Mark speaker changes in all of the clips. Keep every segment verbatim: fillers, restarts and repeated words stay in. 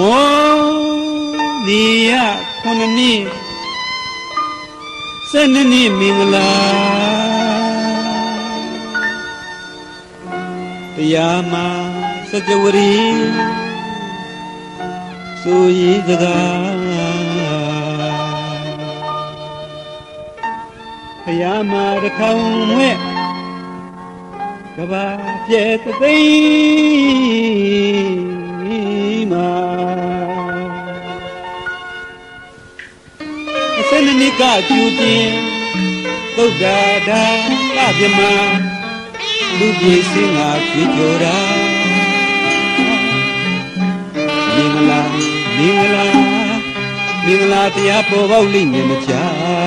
Speaker 1: မောဒီယခုနှစ်နှစ်ဆယ်နှစ်နှစ်မင်္ဂလာတရားမှာစကြဝဠာဆိုရည်စကားဘုရားမှာတစ်ခေါင်ဝဲကဘာပြဲသိမ့်မှာအစနနိကကျူတင်သုဒ္ဓဒါလပြမလူပြေစင်ငါကြွေးကြော်တာမင်္ဂလာမင်္ဂလာမင်္ဂလာတရားပေါ်ပေါက်လိမ့်မယ်မချာ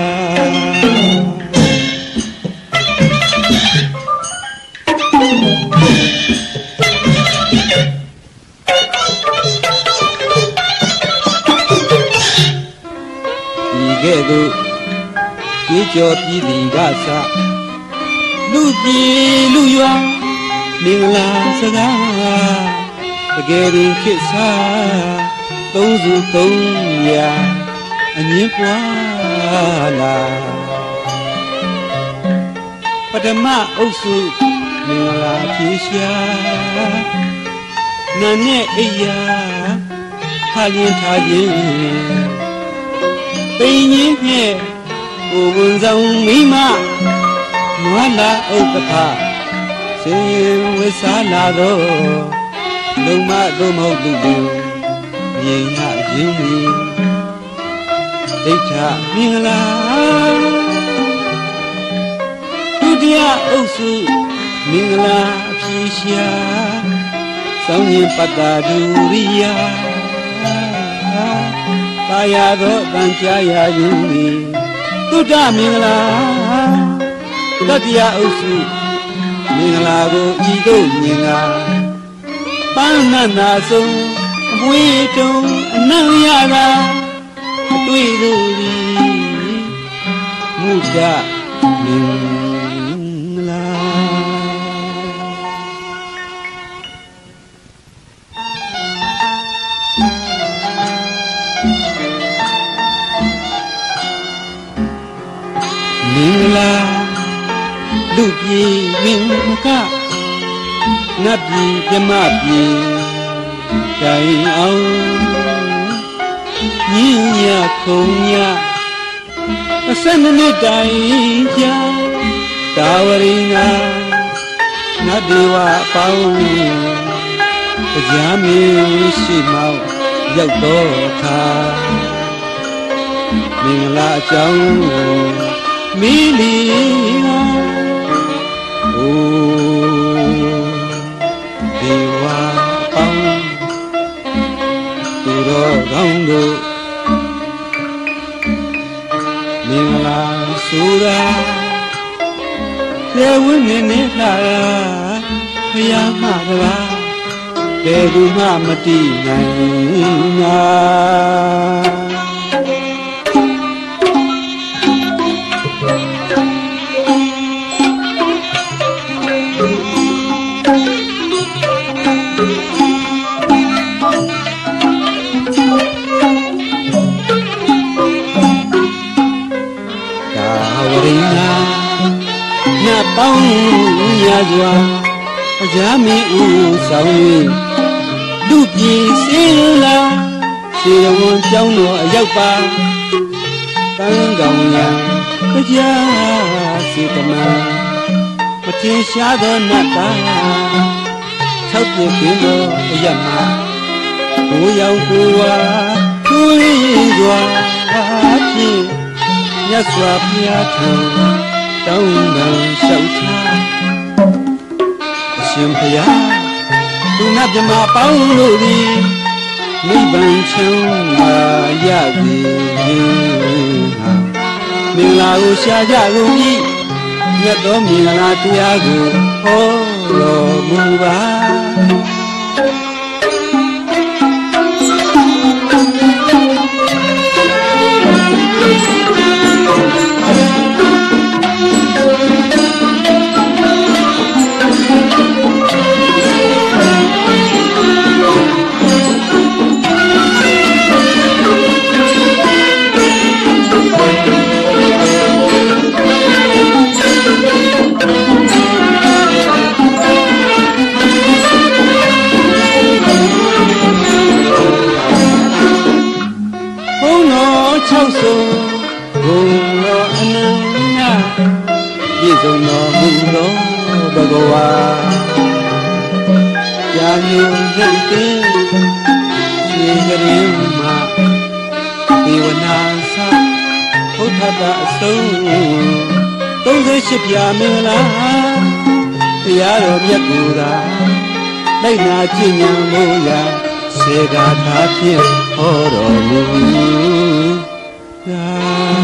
Speaker 1: ဒီကဲ့သို့ကြွေးကြော်ပြီးသည်ကစလူပြည်လူရွာမင်္ဂလာစကားတကယ်ရင်ခေတ်စားသုံးစုသုံးရာအငင်းပွားလာပထမအုပ်စုမင်္ဂလာဖြေရှာနာနဲ့အိယာထားလင်းထားခြင်းပိန်ကြီးဖြင့်ကိုဝန်ဆောင်မိမနွားလာဥပ္ပခဆင်းရင်ဝိစာလာတော့လုံမသို့မဟုတ်သူကိုမြင်ရခြင်းမီဒိဋ္ဌမင်္ဂလာဒုတိယအုပ်စုမင်္ဂလာအဖြေရှာစောင်းရင်ပတ္တာဒုရိယာတာယာသောတန်ကြာရခြင်းမီသုဒ္ဓမင်္ဂလာတတိယအုပ်စုမင်္ဂလာကိုဤသို့မြင်ကပန်းနန္နာဆုံးအမွေတုံအနံ့ရတာအတွေ့လို့ဒီမုဒ္ဒမင်္ဂလာမင်္ဂလာလူပြည်မင်္ဂကနတ်ပြည်ဓမ္မပြည်တိုင်အောင်ညီညာခုံညာအစနနှစ်တိုင်ကြာတာဝရိနာနတ်ဒေဝပေါင်းတရားမင်းရှိမောက်ရောက်တော့အခါမင်္ဂလာအကြောင်းမီလီအိုဒေဝပေါင်းသူတော်ကောင်းတို့မင်္ဂလာဆိုတာကျေဝင်းနေနေလာဘုရားမှာကပါဘယ်သူမှမတည်နိုင်နာပေါင်းညာစွာအကြမ်းမင်းဦးဆောင်၍လူပြည်စင်းလာခြေဝန်ကြောင်းတော်အရောက်ပါတန်းကောင်ရံကြားစီတမန်မထင်ရှားသောနတ်သား၆ပြည့်ကင်းသောအရမကိုရောင်ကိုဝါသူရင်းစွာဖြင့်မြတ်စွာဘုရားထံတောင်းပန်လျှောက်ထားအရှင်ဘုရားသူနတ်မြမပေါင်းတို့သည်နိဗ္ဗာန်ချမ်းသာရစေခြင်းဟာမင်္ဂလာကိုရှာကြကုန်၏မြတ်သောမင်္ဂလာတရားကိုဟောတော်မူပါမျိုးနှိမ့်သိရွှေကရင်မှာဒေဝနာသဘုဒ္ဓတာအစုံသုံးဆယ်ရှစ်ပြာမင်္ဂလာတရားတော်မြတ်ကိုသာလိုက်နာကျင့်ကြံဖို့ရာစေကာထာဖြင့်ဟောတော်မူသာ